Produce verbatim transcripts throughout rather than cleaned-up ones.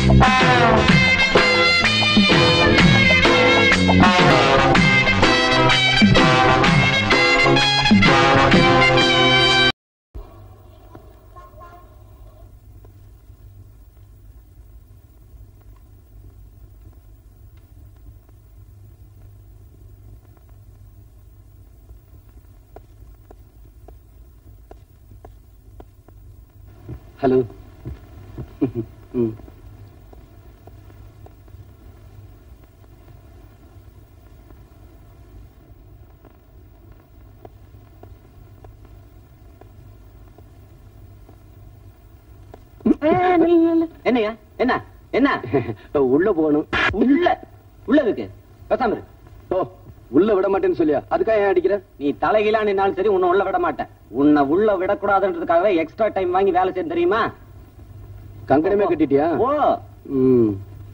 Hello. என்னையா என்ன என்ன உள்ள போகணும். உள்ள உள்ளதுக்கு பேசாம இரு. ஓ உள்ள விட மாட்டேன்னு சொல்லியா? அதுக்காக ஏன் அடிக்கிற? நீ தலைகீழா நின்னாலும் சரி உன்னை உள்ள விட மாட்டேன். உன்னை உள்ள விடக்கூடாதுன்றதுக்காகவே எக்ஸ்ட்ரா டைம் வாங்கி வேலை செய்ய தெரியுமா? கங்கணமே கட்டிட்டியா? ஓ ம்.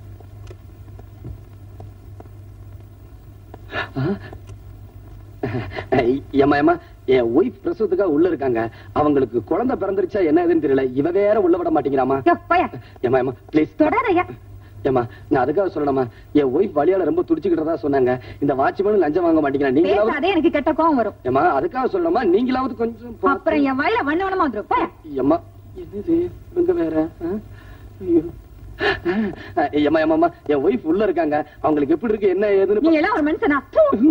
ஏமா ஏமா என் ஒய்ஃப் பிரசவத்துக்காக உள்ள இருக்காங்க. அவங்களுக்கு குழந்தை பிறந்துருச்சா என்ன ஏதுன்னு தெரியல. இவ வேற உள்ள விட மாட்டேங்கிறாமா. ஏமா ஏமா ப்ளீஸ் தொடாதயா. ஏமா நான் அதுக்காக சொல்லணுமா, என் ஒய்ஃப் வழியால ரொம்ப துடிச்சுக்கிட்டதா சொன்னாங்க. இந்த வாட்ச்மேன் லஞ்சம் வாங்க மாட்டேங்கிறா. நீங்களாவது அதே எனக்கு கெட்ட கோவம் வரும். ஏமா அதுக்காக சொல்லணுமா, நீங்களாவது கொஞ்சம் அப்புறம் என் வாயில வண்ண வண்ணமா வந்துரும். ஏமா என்னது இவங்க வேற. ஐயோ ஏமா ஏமா என் ஒய்ஃப் உள்ள இருக்காங்க. அவங்களுக்கு எப்படி இருக்கு என்ன ஏதுன்னு. நீ எல்லாம் ஒரு மனுஷனா?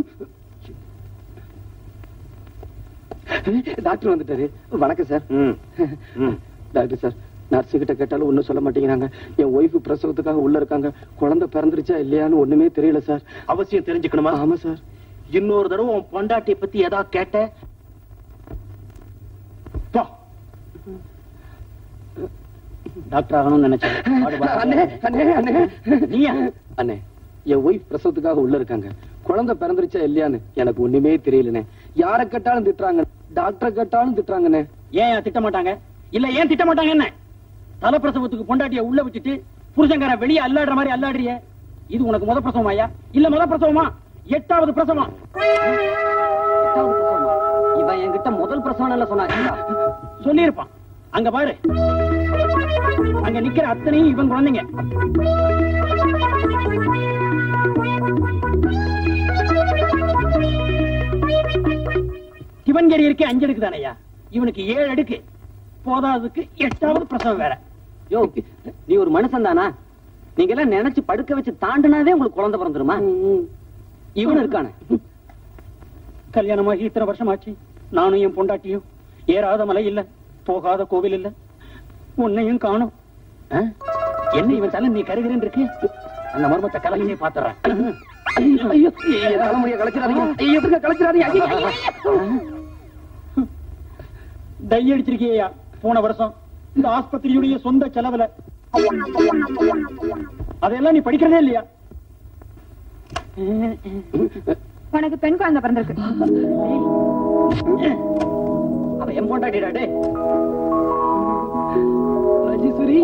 டாக்டர் வந்துட்டாரு. வணக்கம் சார். டாக்டர் சார், நர்ஸ் கிட்ட கேட்டாலும் ஒண்ணும் சொல்ல மாட்டேங்கிறாங்க. என் ஒய்ஃப் பிரசவத்துக்காக உள்ள இருக்காங்க. குழந்தை பிறந்துருச்சா இல்லையான்னு ஒண்ணுமே தெரியல சார். அவசியம் தெரிஞ்சுக்கணுமா? ஆமா சார். இன்னொரு தடவை உன் பொண்டாட்டியை பத்தி ஏதாவது கேட்ட டாக்டர் ஆகணும்னு நினைச்சேன். அண்ணே என் ஒய்ஃப் பிரசவத்துக்காக உள்ள இருக்காங்க. குழந்தை பிறந்துருச்சா இல்லையான்னு எனக்கு ஒண்ணுமே தெரியலண்ணே. யார கேட்டாலும் திட்டுறாங்க, டாக்டர் கேட்டாலும் திட்டுறாங்கண்ணே. ஏன் திட்ட மாட்டாங்க? இல்ல ஏன் திட்ட மாட்டாங்க? என்ன தலைப்பிரசவத்துக்கு பொண்டாட்டிய உள்ள விட்டுட்டு புருஷங்கார வெளியே அல்லாடுற மாதிரி அல்லாடுறிய? இது உனக்கு முத பிரசவமாயா இல்ல முத பிரசவமா? எட்டாவது பிரசவம். இவன் என்கிட்ட முதல் பிரசவம் சொன்னா சொல்லி இருப்பான். அங்க பாரு, அங்க நிக்கிற அத்தனையும் இவன் குழந்தைங்க. சிவன்கேரி இருக்கே அஞ்சு அடுக்கு தானையா, இவனுக்கு ஏழு அடுக்கு. போதாதுக்கு எட்டாவது பிரசவம் வேற. யோ நீ ஒரு மனுஷன் தானா? நீங்க எல்லாம் நினைச்சு படுக்க வச்சு தாண்டினாவே உங்களுக்கு குழந்தை பிறந்துருமா? இவனு இருக்கானே. கல்யாணமாகி இத்தனை வருஷம் ஆச்சு. நானும் என் பொண்டாட்டியும் ஏறாத மலை இல்ல, போகாத கோவில் இல்ல, உன்னையும் காணும். என்ன இவன் தலை நீ கருகிறேன் இருக்கு? அந்த மர்மத்தை கலையிலே பாத்துறேன். தலைமுறையை கலைச்சிடாதீங்க, கலைச்சிடாதீங்க. டை அடிச்சிருக்கியா போன வருஷம் இந்த ஆஸ்பத்திரியுடைய சொந்த செலவுல? அதெல்லாம் நீ படிக்கிறதே இல்லையா? உனக்கு பெண் குழந்தை பிறந்திருக்கு. அவ என் பொண்டாட்டிடாடே. ராஜேஸ்வரி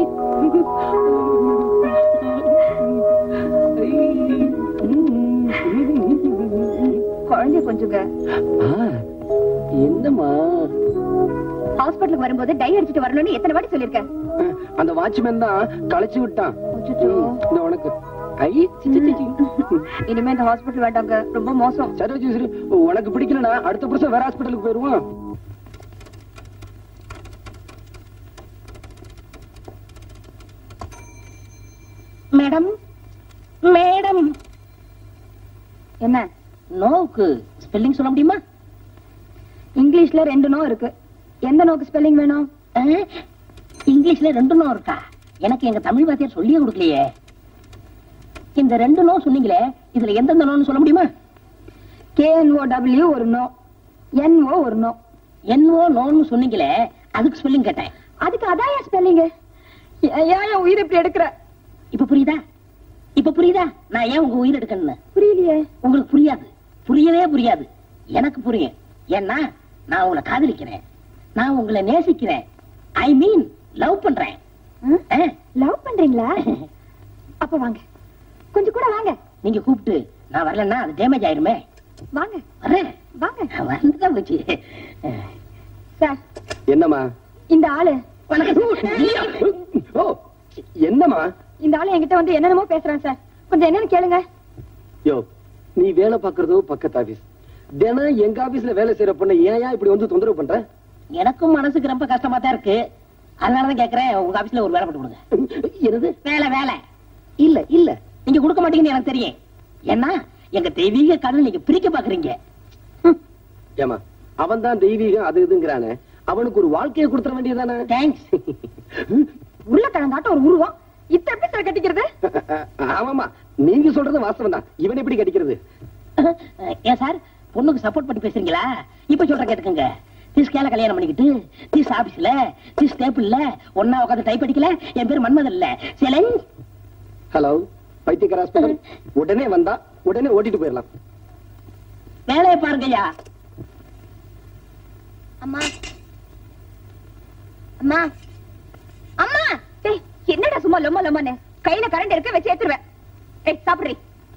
குழந்தைய கொஞ்சங்க. என்னம்மா ஹாஸ்பிட்டலுக்கு வரும்போது டை அடிச்சிட்டு வரணும்னு எத்தனை வாட்டி சொல்லிருக்கேன். அந்த வாட்ச்மேன் தான் களைச்சு விட்டான். உனக்கு இனிமே இந்த ஹாஸ்பிட்டல் வேண்டாங்க, ரொம்ப மோசம். சரி சரி, உனக்கு பிடிக்கலனா அடுத்த வருஷம் வேற ஹாஸ்பிட்டலுக்கு போயிருவோம். மேடம் மேடம் என்ன நோவுக்கு ஸ்பெல்லிங் சொல்ல முடியுமா? இங்கிலீஷ்ல ரெண்டு நோ இருக்கு. எந்த நோக்கு ஸ்பெல்லிங் வேணும்? இங்கிலீஷ்ல ரெண்டு நோ இருக்கா? எனக்கு எங்க தமிழ் வாத்தியார் சொல்லியே கொடுக்கலையே. இந்த ரெண்டு நோ சொன்னீங்களே, இதுல எந்தெந்த நோன்னு சொல்ல முடியுமா? கே என் ஓ டபிள்யூ ஒரு நோ, என் ஓ ஒரு நோ. என் ஓ நோன்னு சொன்னீங்களே, அதுக்கு ஸ்பெல்லிங் கேட்டேன். அதுக்கு அதான் ஏன் ஸ்பெல்லிங்? ஏன் உயிர் இப்படி எடுக்கிற? இப்ப புரியுதா? இப்ப புரியுதா நான் ஏன் உங்க உயிர் எடுக்கணும்னு? புரியலையே. உங்களுக்கு புரியாது, புரியவே புரியாது. எனக்கு புரியும். ஏன்னா நான் உங்களை காதலிக்கிறேன், நான் உங்களை நேசிக்கிறேன். ஐ மீன் லவ் பண்றேன். லவ் பண்றீங்களா? அப்ப வாங்க, கொஞ்சம் கூட வாங்க. நீங்க கூப்பிட்டு நான் வரலன்னா அது டேமேஜ் ஆயிருமே. வாங்க வரேன், வாங்க. வந்துதான் போச்சு. சார் என்னம்மா இந்த ஆளு? ஓ என்னம்மா இந்த ஆளு என்கிட்ட வந்து என்னென்னமோ பேசுறான் சார். கொஞ்சம் என்னன்னு கேளுங்க. யோ, நீ வேலை பாக்குறதோ பக்கத்து ஆபீஸ். தினம் எங்க ஆபீஸ்ல வேலை செய்யற பொண்ணு ஏன் இப்படி வந்து தொந்தரவு பண்ற? எனக்கும் மனசுக்கு ரொம்ப கஷ்டமா தான் இருக்கு. அதனாலதான் கேக்குறேன், உங்க ஆபீஸ்ல ஒரு வேலை போட்டு கொடுங்க. என்னது வேலை? வேலை இல்ல இல்ல, நீங்க கொடுக்க மாட்டீங்கன்னு எனக்கு தெரியும். ஏன்னா எங்க தெய்வீக கடல் நீங்க பிரிக்க பாக்குறீங்க. ஏமா, அவன் தான் தெய்வீகம் அது இதுங்கிறானே, அவனுக்கு ஒரு வாழ்க்கையை கொடுத்துட வேண்டியதானே? தேங்க்ஸ். உருளைக்கிழங்காட்ட ஒரு உருவம் இத்த எப்படி சார் கட்டிக்கிறது? ஆமாமா, நீங்க சொல்றது வாஸ்தவம் தான். இவன் எப்படி கட்டிக்கிறது? ஏன் சார் பொண்ணுக்கு சப்போர்ட் பண்ணி பேசுறீங்களா? இப்ப சொல்ற கேட்டுக்கங்க. திஸ்கேல கல்யாணம் பண்ணிக்கிட்டு திஸ் ஆபீஸ்ல திஸ் டேபிள்ல ஒன்னா உட்காந்து டைப் அடிக்கல. என் பேர் மன்மதன் இல்ல, சேலன். ஹலோ பைத்தியக்கார ஹாஸ்பிடல். உடனே வந்தா உடனே ஓட்டிட்டு போயிடலாம். வேலையை பாருங்கய்யா. அம்மா அம்மா அம்மா, டேய் என்னடா சும்மா லொம்மா லொம்மானே? கையில கரண்ட் இருக்க வச்சு ஏத்துறேன். ஏய் சாப்பிடுறீ.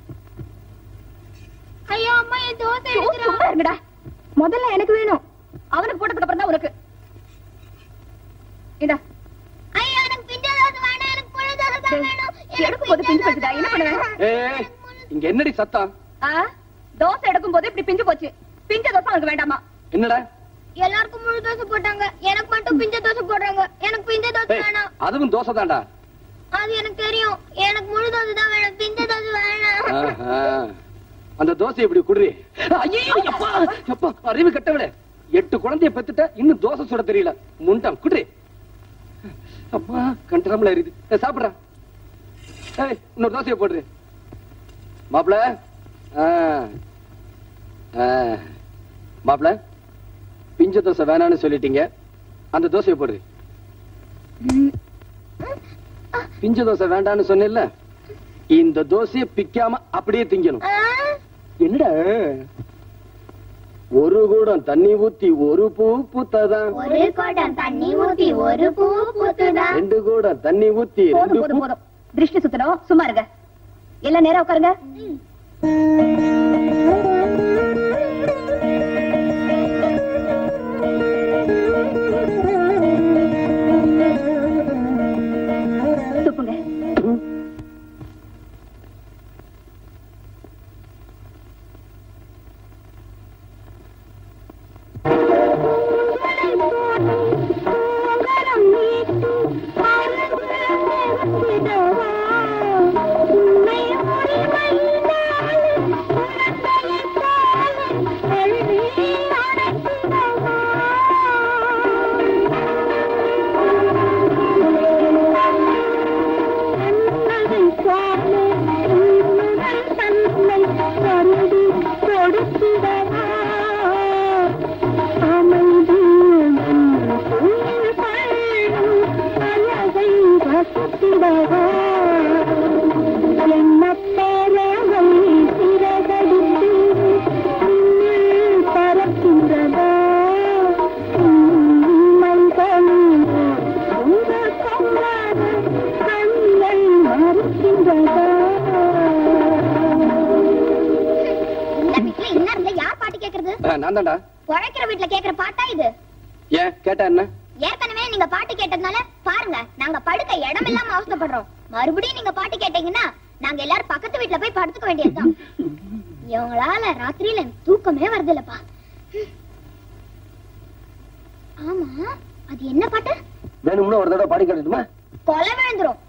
ஐயோ அம்மா, என் தோசை எடுத்துறா. சும்மா இருங்கடா. முதல்ல எனக்கு வேணும், அவனுக்கு போட்டதுக்கு அப்புறம் தான் உனக்கு. இந்தா. ஐயோ எனக்கு பிஞ்ச தோசை வேணும், எனக்கு புழு தோசை தான் வேணும். எடுக்கும் போது பிஞ்சு போச்சுடா, என்ன பண்ணுவேன்? ஏய், இங்க என்னடி சத்தம்? ஆ, தோசை எடுக்கும் போது இப்படி பிஞ்சு போச்சு. பிஞ்ச தோசை உனக்கு வேண்டாமா? என்னடா? எல்லாருக்கும் முழு தோசை போட்டாங்க, எனக்கு மட்டும் பிஞ்ச தோசை போடுறாங்க. எனக்கு பிஞ்ச தோசை வேணாம். அதுவும் தோசை தான்டா. அது எனக்கு தெரியும், எனக்கு முழு தோசை தான் வேணும், பிஞ்ச தோசை வேணாம். அந்த தோசை இப்படி குடுறி. ஐயோ அப்பா அப்பா, அறிவு கட்டவிட. எட்டு குழந்தைய பெத்துட்ட, இன்னும் தோசை சுட தெரியல. முண்டம் குடுறி. அப்பா கண்டரம்ல எரியுது. சாப்பிடுறா. ஏய், இன்னொரு தோசையை போடுறி. மாப்பிள மாப்பிள, பிஞ்ச தோசை வேணான்னு சொல்லிட்டீங்க, அந்த தோசையை போடுறி. பிஞ்ச தோசை வேண்டான்னு சொன்ன, இந்த தோசையை பிக்காம அப்படியே திங்கணும். என்னடா, ஒரு கூடம் தண்ணி ஊத்தி ஒரு பூ பூத்ததான், ஒரு கூடம் தண்ணி ஊத்தி ஒரு பூ பூத்ததான், ரெண்டு கூடம் தண்ணி ஊத்தி ரெண்டு பூ. போதும், திருஷ்டி சுத்தணும். சும்மா இருங்க, எல்லாம் நேரா உட்காருங்க. துப்புங்க. வீட்டுல கேக்குற பாட்டா இது? ஏன் கேட்டா என்ன? ஏற்கனவே நீங்க பாட்டு கேட்டதுனால பாருங்க, நாங்க படுக்க இடம் இல்லாம அவஸ்தைப்படுறோம். மறுபடியும் நீங்க பாட்டு கேட்டீங்கன்னா நாங்க எல்லாரும் பக்கத்து வீட்டுல போய் படுத்துக்க வேண்டியதுதான். இவங்களால ராத்திரியில தூக்கமே வருது இல்லப்பா. ஆமா, அது என்ன பாட்டு? வேணும்னா ஒரு தடவை பாடி காட்டுமா? கொலை விழுந்துரும்.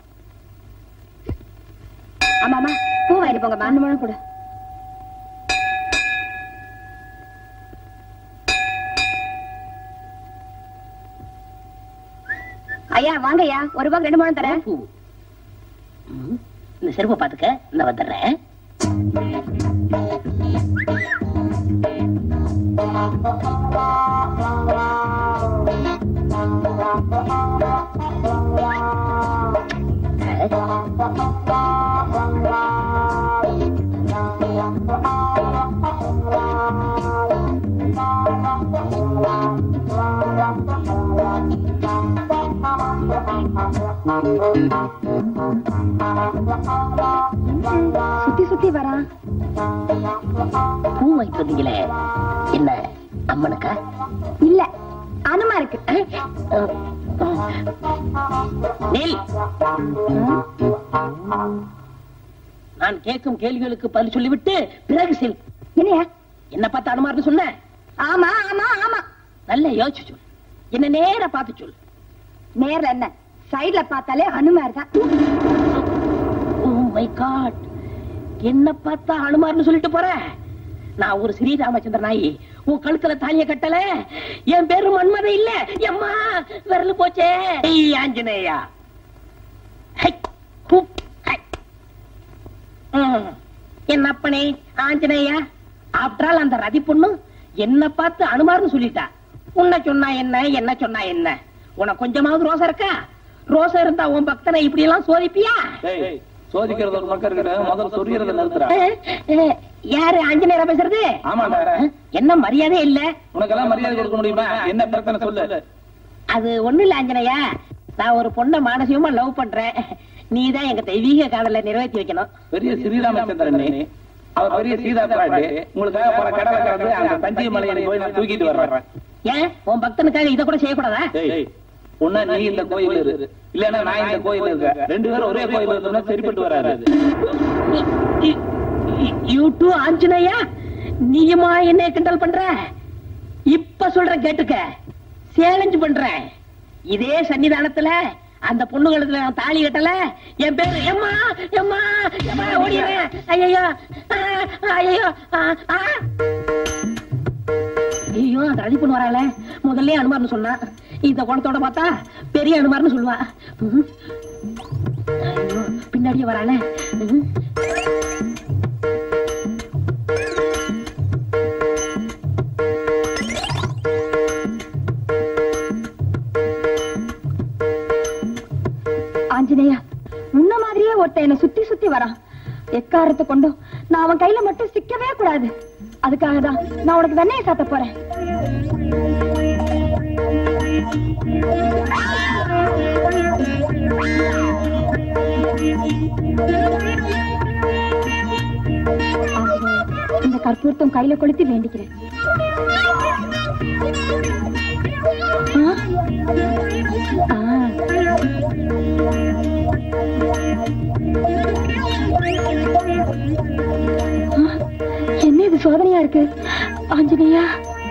ஆமாமா, பூ வாங்கிட்டு போங்க. அந்த மழை கூட ஐயா வாங்கய்யா, ஒரு ரூபாய்க்கு ரெண்டு மூணு தரேன். இந்த செருப்பை பாத்துக்க, நான் வந்துடுறேன். சுத்தி சுத்தி வரா. பூ வாங்கிட்டு வந்தீங்களே, என்ன அம்மனுக்கா? இல்ல, அனுமா இருக்கு. நெல் நான் கேட்கும் கேள்விகளுக்கு பதில் சொல்லிவிட்டு பிறகு செல். என்னையா என்ன பார்த்து அனுமார்னு சொன்ன? ஆமா ஆமா ஆமா. நல்ல யோசிச்சு சொல்லு. என்ன நேர பார்த்து சொல்லு. நேர்ல என்ன, சைடுல பார்த்தாலே அனுமார் தான். ஓ மை காட், என்ன பார்த்தா அனுமார்னு சொல்லிட்டு போற? நான் ஒரு ஸ்ரீராமச்சந்திர நாயி, உன் கழுத்துல தாலிய கட்டல. என் பேரு மன்மத இல்ல. எம்மா விரல் போச்சே. ஆஞ்சநேயா. என் அப்பனே ஆஞ்சநேயா. ஆப்டரால் அந்த ரதி பொண்ணு என்ன பார்த்து அனுமார்னு சொல்லிட்டா. உன்னை சொன்னா என்ன, என்ன சொன்னா என்ன? உனக்கு கொஞ்சமாவது ரோசம் இருக்கா? ரோசம் இருந்தா உன் பக்தனை இப்படி எல்லாம் சோதிப்பியா? சோதிக்கிறது ஒரு பக்கம் இருக்கிற முதல்ல சொல்லியறத நிறுத்துறா. யாரு ஆஞ்சநேயரா பேசுறது? ஆமாடா. என்ன மரியாதை இல்ல? உனக்கெல்லாம் மரியாதை கொடுக்க முடியுமா? என்ன பிரச்சனை சொல்லு. அது ஒண்ணு இல்ல ஆஞ்சநேயா, நான் ஒரு பொண்ணை மானசீகமா லவ் பண்றேன். நீதான் எங்க தெய்வீக காதலை நிறைவேற்றி வைக்கணும். பெரிய ஸ்ரீராமச்சந்திரன் அவர் பெரிய சீதா பிராட்டி, உங்களுக்காக பல கடலை கடந்து அந்த தஞ்சை மலையை போய் நான் தூக்கிட்டு வர்றேன். ஏன் உன் பக்தனுக்காக இதை கூட செய்யக்கூடாதா? ஒன்னா நீ இந்த கோயில் இரு, இல்லன்னா நான் இந்த கோயில் இருக்க. ரெண்டு பேரும் ஒரே கோயில் இருந்தோம்னா சரிப்பட்டு வராது. யூ டூ ஆஞ்சநேயா, நீயுமா என்ன கிண்டல் பண்ற? இப்ப சொல்ற கேட்டுக்க, சேலஞ்ச் பண்றேன். இதே சன்னிதானத்துல அந்த பொண்ணுகளுக்கு நான் தாலி கட்டல, என் பேரு எம்மா எம்மா எம்மா ஓடிடுறேன். ஐயோ ஐயோ ஐயோ, அந்த ரதி பொண்ணு வராள. முதல்ல அனுமார்னு சொன்னா, இந்த குணத்தோட பார்த்தா பெரிய அனுமார்னு சொல்லுவா. ஐயோ, பின்னாடியே வராள. ஆஞ்சநேயா, முன்ன மாதிரியே ஒருத்த என்ன சுத்தி சுத்தி வரான். எக்காரத்தை கொண்டும் நான் அவன் கையில மட்டும் சிக்கவே கூடாது. அதுக்காக தான் நான் உனக்கு வெண்ணையை சாத்த போறேன். இந்த கற்பூரத்தும் கையில கொளுத்தி வேண்டிக்கிறேன். என்ன இது சோதனையா இருக்கு? ஆஞ்சநேயா,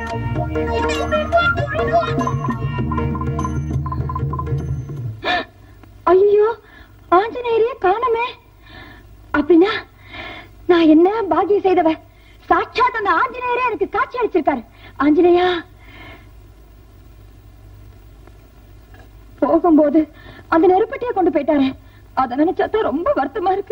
ஐயோ ஆஞ்சநேயரே காணமே. அப்படின்னா நான் என்ன பாக்கியம் செய்தவ? சாட்சாத் அந்த ஆஞ்சநேயரே எனக்கு காட்சி அளிச்சிருக்காரு. ஆஞ்சநேயா, போகும்போது அந்த நெருப்பட்டியை கொண்டு போயிட்டாரு. அத நினைச்சாதான் ரொம்ப வருத்தமா இருக்கு.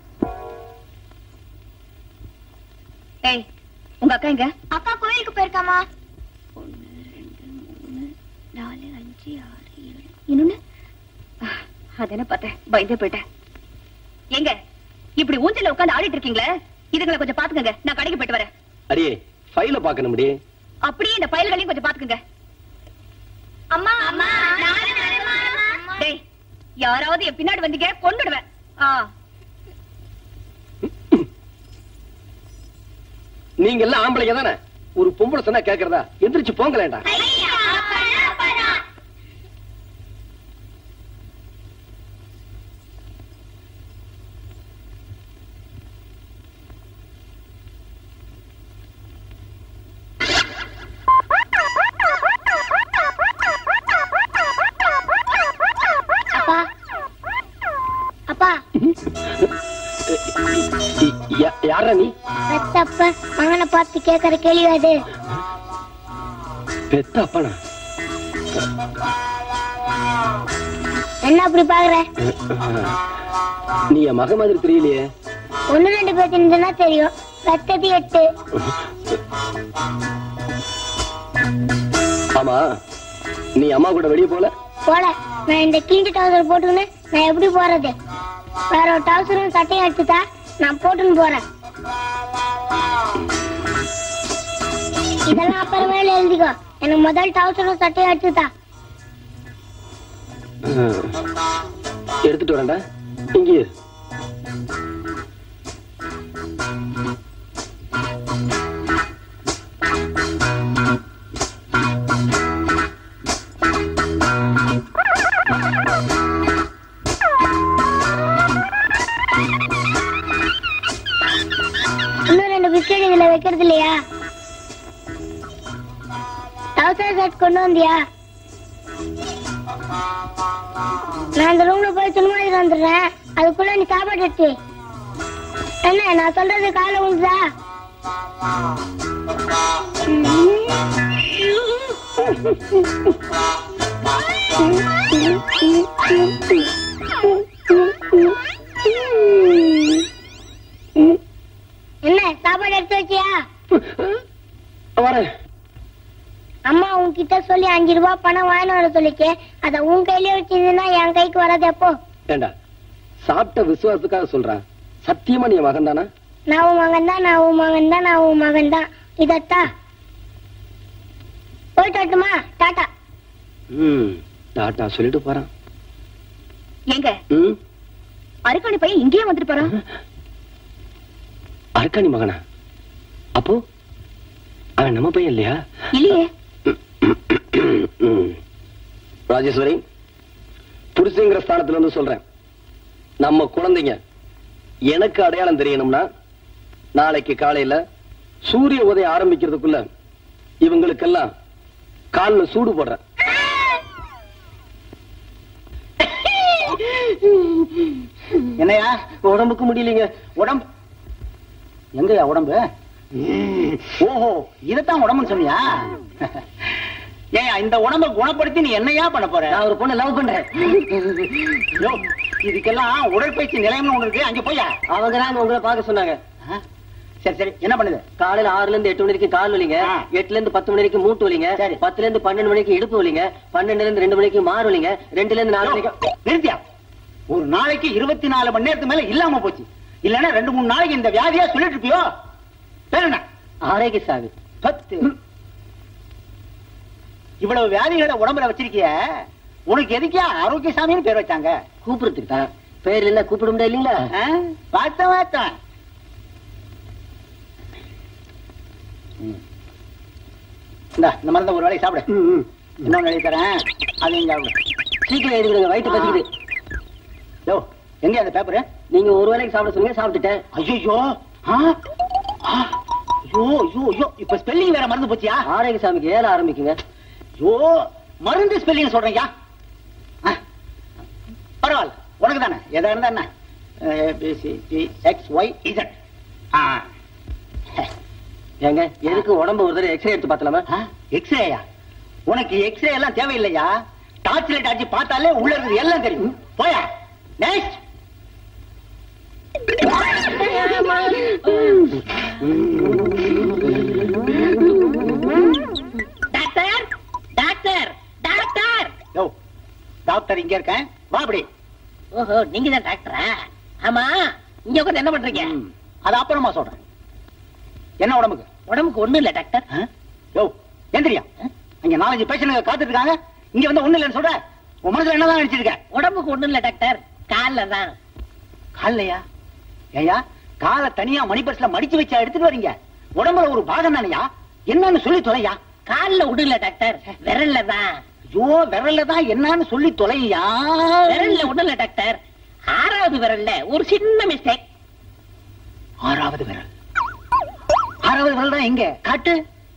ஏய், உங்க அக்கா எங்க? அக்கா கோயிலுக்கு போயிருக்காமா. ஒன்னு ரெண்டு மூணு நாலு அஞ்சு ஆறு ஏழு. இன்னொன்னு அதென்ன பார்த்தேன், பயந்தே போயிட்டேன். எங்க இப்படி ஊஞ்சல உட்காந்து ஆடிட்டு இருக்கீங்களே, இதுங்களை கொஞ்சம் பாத்துக்கங்க. நான் கடைக்கு போயிட்டு வரேன். அடியே, ஃபைல பாக்கணும் முடி. அப்படியே இந்த ஃபைல்களையும் கொஞ்சம் பாத்துக்கங்க. அம்மா அம்மா, டேய், யாராவது என் பின்னாடி வந்தீங்க கொன்னுடுவேன். நீங்க எல்லாம் ஆம்பளைங்க தானே? ஒரு பொம்பளை சொன்னா கேக்குறதா? எந்திரிச்சு போங்களேண்டா. யாரா நீ? பெத்தப்ப மகனை பார்த்து கேட்கற கேள்வி அது. பெத்தப்பனா? என்ன அப்படி பாக்குற? நீ என் மக மாதிரி தெரியலையே. ஒண்ணு ரெண்டு பேர்த்துனா தெரியும், பெத்தது எட்டு. ஆமா, நீ அம்மா கூட வெளியே போல? போல. நான் இந்த கீண்டு டவுசர் போட்டுக்கின்னு நான் எப்படி போறது? வேற ஒரு டவுசரும் சட்டையும் எடுத்துட்டா நான் போட்டுன்னு போறேன். இதெல்லாம் அப்புறமே எழுதிக்கோ. எனக்கு முதல் டவுசரும் சட்டையும் எடுத்துட்டா. எடுத்துட்டு வரேன்டா. இங்கே வைக்கிறது இல்லையா? டவுசர் செட் கொண்டு வந்தியா? நான் அந்த ரூம்ல போய் துணிமணி வந்துடுறேன். அதுக்குள்ள நீ சாப்பாடு எடுத்து. என்ன நான் சொல்றது காலை உண்டுதா? என்ன சாப்பாடு எடுத்து வச்சியா? அம்மா உன்கிட்ட சொல்லி அஞ்சு ரூபாய் பணம் வாங்கின வர சொல்லிக்க. அத உன் கையில வச்சிருந்தா என் கைக்கு வராது. எப்போ ஏண்டா சாப்பிட்ட விசுவாசத்துக்காக சொல்றேன். சத்தியமா நீ மகன் தானா? நான் உன் மகன் தான், நான் உன் மகன் தான், நான் உன் மகன் தான். இதத்தா போயிட்டு வரட்டுமா? டாட்டா. ம் டாட்டா சொல்லிட்டு போறான். எங்க அருக்காணி பையன் இங்கேயே வந்துட்டு போறான். அருக்காணி மகனா? அப்போ அவன் நம்ம பையன் இல்லையா? இல்லையே. ராஜேஸ்வரி, புருஷங்கிற ஸ்தானத்துல இருந்து சொல்றேன். நம்ம குழந்தைங்க எனக்கு அடையாளம் தெரியணும்னா நாளைக்கு காலையில சூரிய உதயம் ஆரம்பிக்கிறதுக்குள்ள இவங்களுக்கெல்லாம் கால்ல சூடு போடுறேன். என்னையா உடம்புக்கு முடியலீங்க? உடம்பு எங்கயா உடம்பு? ஓஹோ, இதத்தான் உடம்புன்னு சொன்னியா? ஏன் இந்த உடம்ப குணப்படுத்தி நீ என்னையா பண்ண போற? நான் ஒரு பொண்ணு லவ் பண்றேன். இதுக்கெல்லாம் உடற்பயிற்சி நிலையம்னு ஒண்ணு இருக்கு, அங்க போயா? அவங்க தான் உங்களை பார்க்க சொன்னாங்க. சரி சரி, என்ன பண்ணுது? காலையில ஆறுல இருந்து எட்டு மணி வரைக்கும் கால் வலிங்க, எட்டுல இருந்து பத்து மணி வரைக்கும் மூட்டு வலிங்க, பத்துல இருந்து பன்னெண்டு மணிக்கு இடுப்பு வலிங்க, பன்னெண்டுல இருந்து ரெண்டு மணிக்கு மாறு வலிங்க, ரெண்டுல இருந்து நாலு மணிக்கு. நிறுத்தியா? ஒரு நாளைக்கு இருபத்தி நாலு மணி நேரத்துக்கு மேல இல்லாம போச்சு. இல்லன்னா ரெண்டு மூணு நாளைக்கு இந்த வியாதியா சொல்லிட்டு இருப்பியோ? பேர் என்ன? ஆரோக்கிய சாமி. பத்து. இவ்வளவு வியாதிகளை உடம்புல வச்சிருக்கிய, உனக்கு எதுக்கியா ஆரோக்கிய சாமின்னு பேர் வச்சாங்க? கூப்பிடுறதுக்கு தான். பேர் இல்ல கூப்பிட முடியாது இல்லீங்களா? பார்த்தேன் பார்த்தேன். இந்த மருந்து ஒரு வேலையை சாப்பிடு. இன்னொன்னு எழுதி தரேன், அதையும் சாப்பிடு. சீக்கிரம் எழுதிடுங்க, வயிற்று பசிக்குது. யோ, எங்க அந்த பேப்பரு? நீங்க ஒரு வேலைக்கு சாப்பிட சொன்னீங்க, சாப்பிட்டுட்டேன். ஐயோ, ஐயோ ஐயோ ஐயோ, இப்ப ஸ்பெல்லிங் வேற மறந்து போச்சியா? ஆரோக்கிய சாமிக்கு ஏழை ஆரம்பிக்குங்க. ஐயோ, மருந்து ஸ்பெல்லிங் சொல்றீங்க. பரவாயில்ல, உனக்கு தானே எதா இருந்தா என்ன? X Y Z. ஏங்க எதுக்கு உடம்பு ஒரு தடவை எக்ஸ்ரே எடுத்து பார்த்தலாமா? எக்ஸ்ரேயா? உனக்கு எக்ஸ்ரே எல்லாம் தேவையில்லையா? டார்ச் லைட் ஆச்சு பார்த்தாலே உள்ள இருக்குது எல்லாம் தெரியும். போயா. Next. Doctor doctor doctor. Yo, doctor இங்க இருக்கேன், வா அப்படி. ஓஹோ, நீங்க தான் டாக்டரா? ஆமா, இங்க உட்கார்ந்து என்ன பண்றீங்க? அது அப்புறமா சொல்றேன். என்ன உடம்புக்கு? உடம்புக்கு ஒண்ணு இல்ல டாக்டர். யோ, எந்திரியா. அங்க நாலஞ்சு பேஷண்ட் காத்துட்டு இருக்காங்க, இங்க வந்து ஒண்ணு இல்லன்னு சொல்ற. உன் மனசுல என்னதான் நினைச்சிருக்க? உடம்புக்கு ஒண்ணு இல்ல டாக்டர், கால்ல தான். கால்லையா? ஏயா, காலை தனியா மணிபர்ஸ்ல மடிச்சு வச்சா எடுத்துட்டு வரீங்க? உடம்புல ஒரு பாகம் தானையா, என்னன்னு சொல்லி தொலையா. கால்ல விடல டாக்டர், விரல்ல தான். ஐயோ, விரல்ல தான் என்னன்னு சொல்லி தொலையா. விரல்ல விடல டாக்டர், ஆறாவது விரல்ல ஒரு சின்ன மிஸ்டேக். ஆறாவது விரல்? ஆறாவது விரல் தான் எங்க? காட்டு.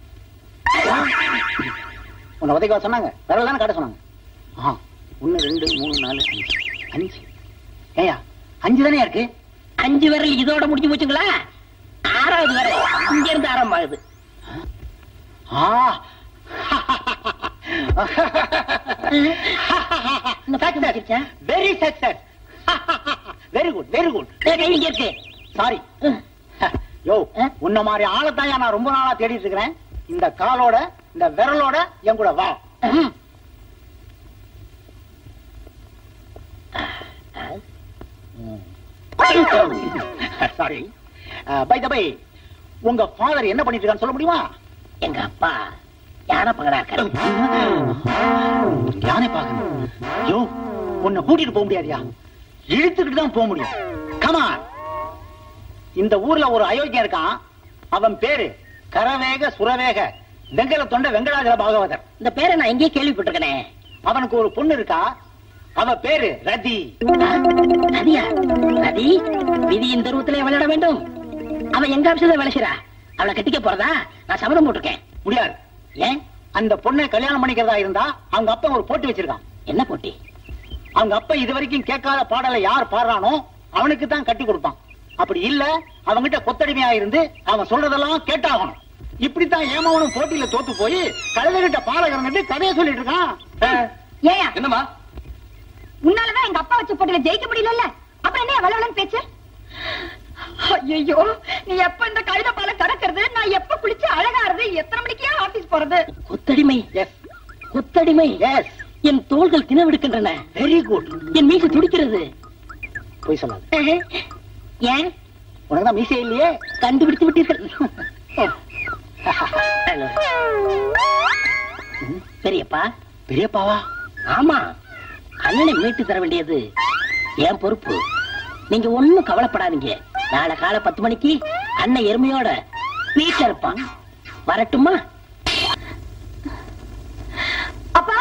உன்னை உதைக்கவா சொன்னாங்க? விரல் தானே காட்ட சொன்னாங்க. ஒன்னு ரெண்டு மூணு நாலு அஞ்சு அஞ்சு. ஏயா, அஞ்சு தானே இருக்கு? அஞ்சு விரல் இதோட முடிஞ்சு போச்சுங்களா? ஆறாவது விரல் இங்க இருந்து ஆரம்பமாகுது. Very success. Very good very good. இங்க இருக்கு. சாரி. யோ, உன்ன மாதிரி ஆளத்தாயா நான் ரொம்ப நாளா தேடிட்டு இருக்கிறேன். இந்த காலோட இந்த விரலோட என் கூட வா. சாரி. பை த பை, உங்க ஃபாதர் என்ன பண்ணிட்டு இருக்கான்னு சொல்ல முடியுமா? எங்க அப்பா யானை பகடாக்க. யானை பாக்கணும்? யோ, உன்னை கூட்டிட்டு போக முடியாதியா, இழுத்துக்கிட்டு தான் போக முடியும். கமான். இந்த ஊர்ல ஒரு அயோக்கியம் இருக்கான், அவன் பேரு கரவேக சுரவேக வெங்கல தொண்ட வெங்கடாஜல பாகவதர். இந்த பேரை நான் எங்கேயே கேள்விப்பட்டிருக்கேன். அவனுக்கு ஒரு பொண்ணு இருக்கா, அவ பேரு ரதி. ரதியா? ரதி விதியின் தருவத்திலே விளையாட வேண்டும். அவன் எங்க ஆபீஸ்ல வேலை செய்றா? அவளை கட்டிக்க போறதா நான் சபதம் போட்டிருக்கேன். முடியாது. ஏன்? அந்த பொண்ணை கல்யாணம் பண்ணிக்கிறதா இருந்தா அவங்க அப்பா ஒரு போட்டி வச்சிருக்கான். என்ன போட்டி? அவங்க அப்பா இது வரைக்கும் கேட்காத பாடலை யார் பாடுறானோ அவனுக்கு தான் கட்டி கொடுப்பான். அப்படி இல்ல அவங்கிட்ட கொத்தடிமையா இருந்து அவன் சொல்றதெல்லாம் கேட்டாகணும். இப்படித்தான் ஏமாவனும் போட்டியில தோத்து போய் கழுதைகிட்ட பாலை கறந்துட்டு கதையை சொல்லிட்டு இருக்கான். ஏயா என்னமா உன்னாலதான் எங்க அப்பா வச்ச போட்டியில ஜெயிக்க முடியல. அப்புறம் என்ன வளவளன்னு பேச்சு? ஐயோ, நீ எப்ப இந்த கழுத பாலை கறக்கிறது, நான் எப்ப குளிச்சு அழகாறது, எத்தனை மணிக்கே ஆபீஸ் போறது? கொத்தடிமை. கொத்தடிமை. என் தோள்கள் தினவெடுக்கின்றன. Very good. என் மீசை துடிக்கிறது. போய் சொல்லாது. ஏன்? உனக்குதான் மீசை இல்லையே. கண்டுபிடித்து விட்டீர்கள். பெரியப்பா. பெரியப்பாவா? ஆமா, அண்ணனை மீட்டு தர வேண்டியது என் பொறுப்பு. நீங்க ஒண்ணும் கவலைப்படாதீங்க. நாளை காலை பத்து மணிக்கு அண்ணன் எருமையோட வீட்டுல இருப்பான். வரட்டுமா? அப்பா,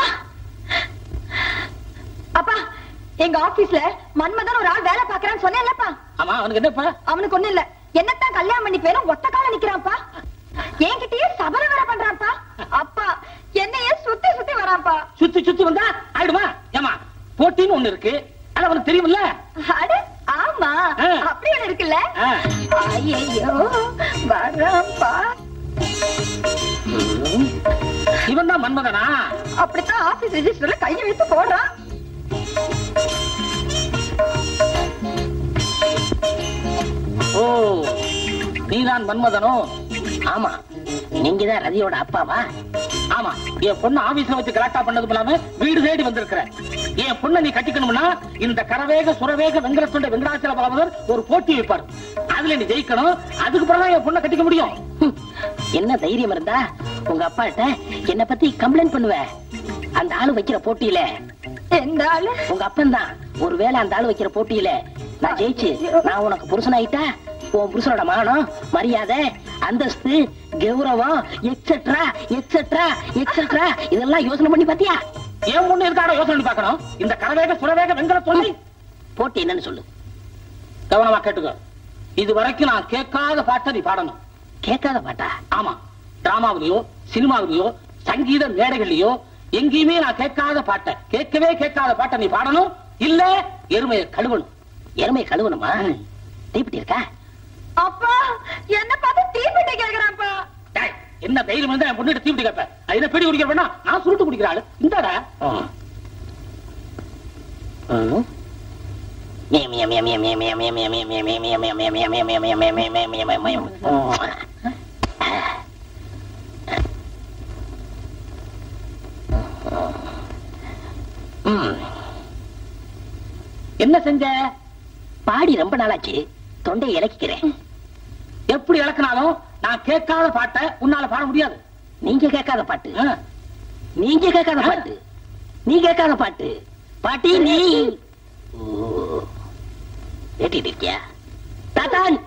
அப்பா, எங்க ஆபீஸ்ல மன்மதன் ஒரு ஆள் வேலை பாக்குறான்னு சொன்னேன்லப்பா. ஆமா, அவனுக்கு என்னப்பா? அவனுக்கு ஒண்ணு இல்ல, என்னத்தான் கல்யாணம் பண்ணி பேரும் ஒத்த கால நிக்கிறான்ப்பா. என்கிட்டயே சபல வேலை பண்றான்ப்பா. அப்பா, என்னையே சுத்தி சுத்தி வரான்ப்பா. சுத்தி சுத்தி வந்தா ஆயிடுமா? ஏமா, போட்டின்னு ஒண்ணு இருக்கு, அது அவனுக்கு தெரியுமில்ல? அட ஆமா, அப்படி ஒண்ணு இருக்குல்ல. ஐயோ, வரான்ப்பா. இவன் தான் மன்மதனா? அப்படித்தான் ஆபீஸ் ரெஜிஸ்டர்ல கையை வைத்து போடுறான். ஓ, நீதான் மன்மதனோ? ஆமா. நீங்க தான் ரதியோட அப்பாவா? ஆமா. என் பொண்ணு ஆபீஸ்ல வச்சு கலாட்டா பண்ணது இல்லாம வீடு தேடி வந்திருக்கிற. என் பொண்ணை நீ கட்டிக்கணும்னா இந்த கரவேக சுரவேக வெங்கடத்துண்ட வெங்கடாச்சல பாகவதர் ஒரு போட்டி வைப்பார். அதுல நீ ஜெயிக்கணும். அதுக்கு பிறகு என் பொண்ணை கட்டிக்க முடியும். என்ன தைரியம் இருந்தா உங்க அப்பாட்ட என்ன பத்தி கம்ப்ளைண்ட் பண்ணுவ? அந்த ஆளு வைக்கிற போட்டியில எந்த ஆளு? உங்க அப்பன் தான். ஒருவேளை அந்த ஆளு வைக்கிற போட்டியில நான் ஜெயிச்சு நான் உனக்கு புருஷனாயிட்டா உன் புருஷனோட மானம், மரியாதை, அந்தஸ்து, கௌரவம், எக்ஸெட்ரா எக்ஸெட்ரா எக்ஸெட்ரா இதெல்லாம் யோசனை பண்ணி பாத்தியா? ஏன் ஒண்ணு இருக்காட யோசனை பார்க்கணும். இந்த கரவேக சுரவேக வெங்கல சொல்லி போட்டி என்னன்னு சொல்லு. கவனமா கேட்டுக்கோ. இது வரைக்கும் நான் கேட்காத பாட்டை நீ பாடணும். கேட்காத பாட்டா? ஆமா. டிராமாவிலயோ சினிமாவிலயோ சங்கீத மேடைகள்லயோ எங்கேயுமே நான் கேட்காத பாட்டை, கேட்கவே கேட்காத பாட்டை நீ பாடணும். இல்ல எருமையை கழுவணும். எருமையை கழுவணுமா? தீப்பிட்டி இருக்கா? அப்பா, என்ன பார்த்து தீப்பிட்டி கேக்குறான்ப்பா. என்ன தைரியம் இருந்தா என் பொண்ணு தீப்பிட்டி கேட்ப? அது என்ன பெடி குடிக்கிறா? நான் சுருட்டு குடிக்கிற ஆளு. இந்தாடா. என்ன செஞ்ச? பாடி ரொம்ப நாளாச்சு, தொண்டை இலக்கிறேன். எப்படி இலக்கினாலும் நான் கேட்காத பாட்டை உன்னால பாட முடியாது. நீங்க கேட்காத பாட்டு, நீங்க கேட்காத பாட்டு, நீ கேட்காத பாட்டு, பாட்டி நீ கேட்டிட்டு இருக்கியா? தாத்தான்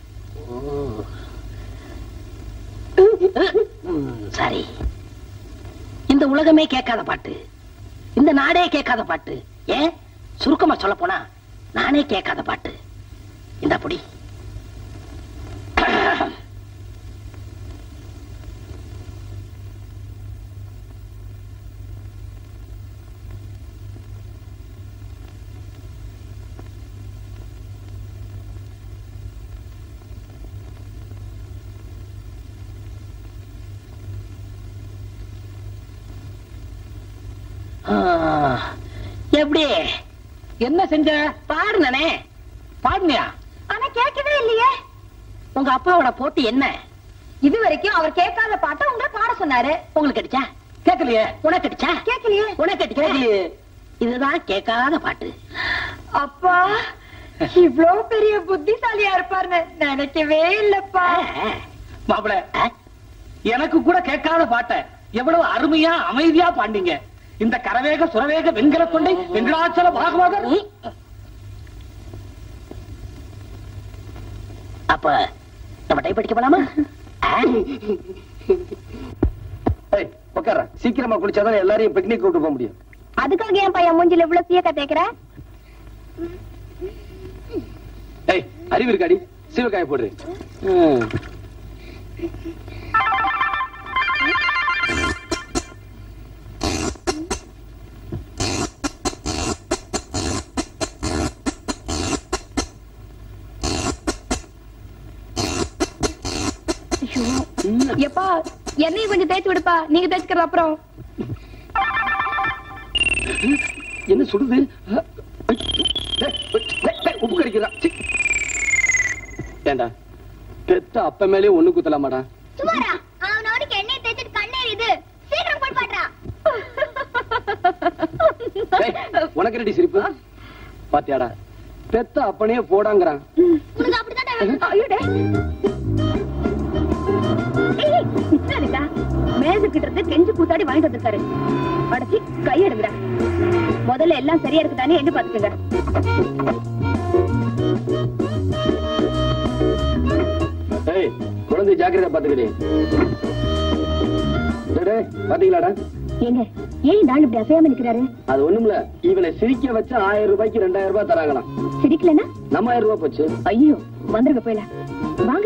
சரி. இந்த உலகமே கேட்காத பாட்டு, இந்த நாடே கேட்காத பாட்டு, ஏன் சுருக்கமா சொல்ல போனா நானே கேட்காத பாட்டு. இந்த பொடி எப்படி? என்ன செஞ்ச? பாடுனே. பாடுனியா? ஆனா கேட்கவே இல்லையே. உங்க அப்பாவோட போட்டி என்ன? இது வரைக்கும் அவர் கேட்காத பாட்டை உங்களை பாட சொன்னாரு. உங்களுக்கு அடிச்சா? கேட்கலையே. உனக்கு அடிச்சா? கேட்கலையே. உனக்கு அடிக்கலையே. இதுதான் கேட்காத பாட்டு. அப்பா, இவ்வளவு பெரிய புத்திசாலியா இருப்பாருன்னு நினைக்கவே இல்லப்பா. மாப்பிள, எனக்கு கூட கேட்காத பாட்டை எவ்வளவு அருமையா அமைதியா பாண்டீங்க. இந்த கரவேக சுரவேக வெங்கல கொண்டை வெங்கடாச்சல பாகவதர். அப்ப நம்ம டைப் அடிக்க போலாமா? உட்கார. சீக்கிரமா குளிச்சாதான் எல்லாரையும் பிக்னிக் கூட்டு போக முடியும். அதுக்காக என் பையன் மூஞ்சில இவ்வளவு சீயக்கா தேக்கிற? அறிவு இருக்காடி? சீவக்காய போடுறேன். எப்பா என்னையும் கொஞ்சம் தேய்ச்சி விடுப்பா, நீங்க தேய்ச்சிக்கிறது அப்புறம். என்ன சுடுது? உப்பு கறிக்கிறா. ஏண்டா பெத்த அப்ப மேலே ஒண்ணு குத்தலாமாடா? சுமாரா அவனோட எண்ணெய் தேய்ச்சிட்டு கண்ணேறிது, சீக்கிரம் போய் பாடுறா. உனக்கு ரெடி சிரிப்பு பாத்தியாடா? பெத்த அப்பனே போடாங்கறான். உனக்கு அப்படிதான் மேதுகிட்ட இருந்து கெஞ்சு கூத்தாடி வாங்கிட்டு வந்திருக்காரு. அடச்சி கையெடுங்கடா. முதல்ல எல்லாம் சரியா இருக்குதானே என்ன பாத்துக்கங்க. ஏய் குழந்தை ஜாக்கிரதை பாத்துக்கிட்டே. பாத்தீங்களாடா? ஏங்க ஏன் இந்த ஆள் இப்படி அசையாம நிக்கிறாரு? அது ஒண்ணுமில்ல, இவனை சிரிக்க வச்சா ஆயிரம் ரூபாய்க்கு ரெண்டாயிரம் ரூபாய் தராங்களாம். சிரிக்கலன்னா நம்ம ஆயிரம் ரூபாய் போச்சு. ஐயோ வந்துருங்க போயில வாங்க.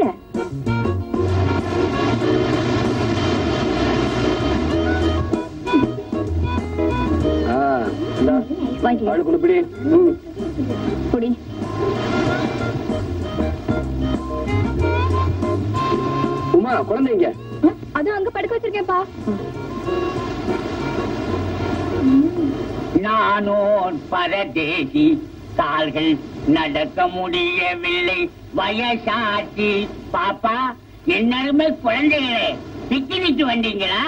உமா குழந்தைங்க அது அங்க படுக்க வச்சிருக்கேன்ப்பா. நானோ பரதேசி, கால்கள் நடக்க முடியவில்லை, வயசாச்சு. பாப்பா என்னருமே குழந்தைகளே, பிக்னிக் வந்தீங்களா?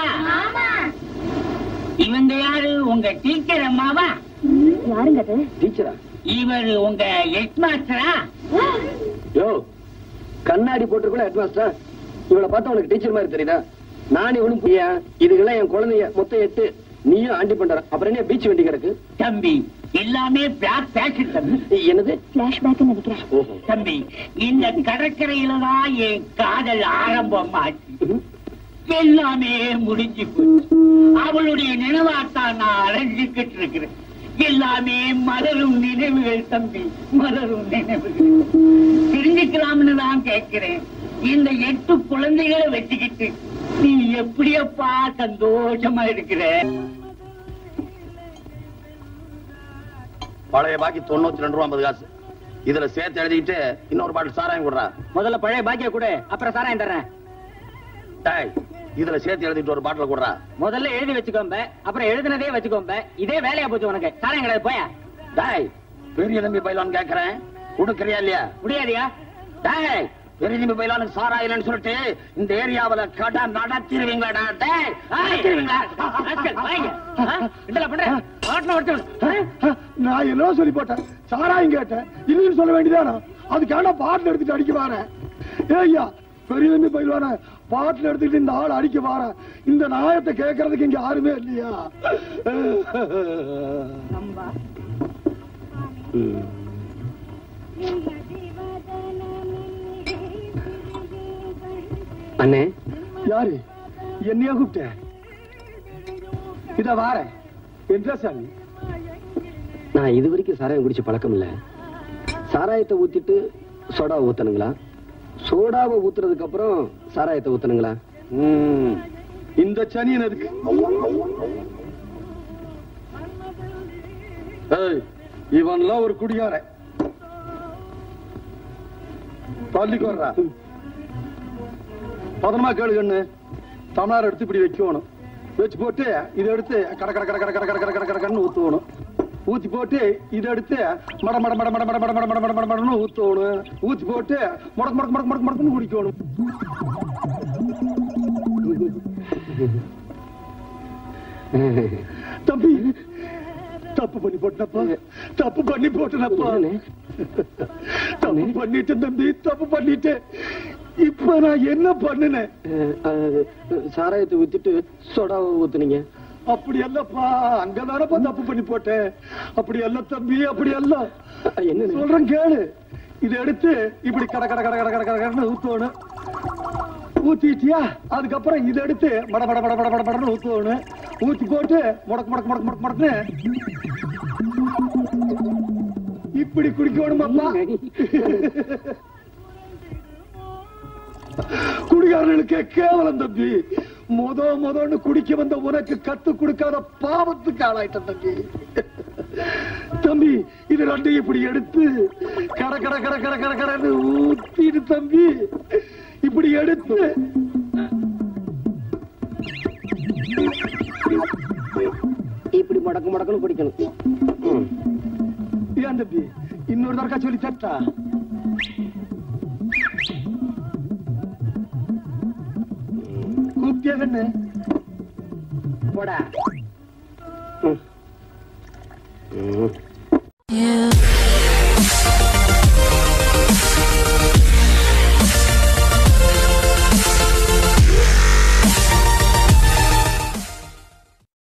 இவங்க யாரு? உங்க டீச்சர் அம்மாவா? யாருங்க அது? டீச்சரா? இவர் உங்க ஹெட் மாஸ்டரா? யோ கண்ணாடி போட்டுருக்கூட ஹெட் மாஸ்டரா? இவளை பார்த்தா உனக்கு டீச்சர் மாதிரி தெரியுதா? நான் இவனும் புரியா? இதுக்கெல்லாம் என் குழந்தைய மொத்தம் எட்டு. நீயும் ஆண்டி பண்ற, அப்புறம் என்ன பீச் வண்டி கிடக்கு? தம்பி எல்லாமே பிளாக் பேஷன் தம்பி. என்னது பிளாஷ்பேக் நினைக்கிறேன். தம்பி இந்த கடற்கரையில தான் என் காதல் ஆரம்பமாச்சு. எல்லாமே முடிஞ்சு போச்சு. அவளுடைய நினைவாத்தான் நான் அலைஞ்சுக்கிட்டு இருக்கிறேன். எல்லாமே மலரும் நினைவுகள் தம்பி, மலரும் நினைவுகள். தெரிஞ்சுக்கலாம்னு தான் கேட்கிறேன். இந்த எட்டு குழந்தைகளை வச்சுக்கிட்டு நீ எப்படியப்பா சந்தோஷமா இருக்கிற? பழைய பாக்கி தொண்ணூத்தி ரெண்டு ரூபா ஐம்பது காசு. இதுல சேர்த்து எழுதிக்கிட்டு இன்னொரு பாட்டில் சாராயம் கொடுறா. முதல்ல பழைய பாக்கிய கூட, அப்புறம் சாராயம் தர்றேன். டேய் இதுல சேர்த்து எழுதிட்டு ஒரு பாட்டில் கொடுறா. முதல்ல எழுதி வச்சுக்கோம்ப, அப்புறம் எழுதினதே வச்சுக்கோம்ப. இதே வேலையா போச்சு உனக்கு. சாராயம் கிடையாது போயா. டேய் பெரிய நம்பி பயிலான்னு கேக்குறேன், கொடுக்கறியா இல்லையா? முடியாதியா? டேய் பெரிய நம்பி பயிலானுக்கு சாராயம் இல்லைன்னு சொல்லிட்டு இந்த ஏரியாவில கடை நடத்திடுவீங்களாடா? டேய் நான் என்ன சொல்லி போட்டேன்? சாராயம் கேட்டேன், இல்லைன்னு சொல்ல வேண்டியதானா? அதுக்கான பாட்டில் எடுத்துட்டு அடிக்க வாரேன். ஏய்யா பெரிய நம்பி பயிலான பாட்டில் எடுத்துட்டு இந்த ஆள் அடிக்க வாரேன். இந்த நாயத்தை கேட்கறதுக்கு இங்க யாருமே இல்லையா? அண்ணே யாரு? என்னையா கூப்பிட்ட? இத வாரேன். என்ன சாமி? நான் இது வரைக்கும் சாராயம் குடிச்ச பழக்கம் இல்ல. சாராயத்தை ஊத்திட்டு சோடா ஊத்தணுங்களா? சோடாவை ஊத்துறதுக்கு அப்புறம் சாராயத்தை ஊத்தணுங்களா? இந்த சனியன் எதுக்கு? இவன்லாம் ஒரு குடியார பள்ளிக்கு வர்றா. பதனமா கேளுகண்ணு. தமிழார் எடுத்து இப்படி வைக்கணும். வச்சு போட்டு இதை எடுத்து கட கட கட கட கட கட கட கடன்னு ஊத்துவணும். ஊத்தி போட்டு இதை எடுத்து மட மட மட மட மட மட மட மட மட மட மடன்னு ஊத்தணும். ஊத்தி போட்டு முடக்கு முடக்கு முடக்கு முடக்கு முடக்குன்னு குடிக்கணும். தம்பி தப்பு பண்ணி போட்டனப்பா, தப்பு பண்ணி போட்டனப்பா, தப்பு பண்ணிட்டேன் தம்பி, தப்பு பண்ணிட்டேன். இப்ப நான் என்ன பண்ணினேன்? சாராயத்தை ஊத்திட்டு சோடாவை ஊத்துனீங்க. அப்படி அல்லப்பா, அங்கதானப்பா தப்பு பண்ணி போட்டேன். அப்படி அல்ல தம்பி, அப்படி அல்ல. என்ன சொல்றேன் கேளு. இதை எடுத்து இப்படி கட கட கட கட கட கடன்னு ஊத்தணும். ஊத்திட்டியா? அதுக்கப்புறம் இதை எடுத்து மட மட மட மட மட மடன்னு ஊத்தணும். ஊத்தி போட்டு முடக்கு முடக்கு முடக்கு முடக்கு முடக்குன்னு இப்படி குடிக்கணும். அம்மா குடிகாரர்களுக்கே கேவலம் தம்பி. மொத மொதன்னு குடிக்க வந்த உனக்கு கத்து கொடுக்காத பாவத்துக்கு ஆளாயிட்ட தம்பி. தம்பி இது ரெண்டையும் இப்படி எடுத்து கட கட கட கட கட கடன்னு ஊத்திடு தம்பி. இப்படி எடுத்து இப்படி முடக்கு முடக்குன்னு குடிக்கணும். ஏன் தம்பி இன்னொரு தடக்கா சொல்லி தட்டா? கூப்பிட்டியா கண்ணு? போடா.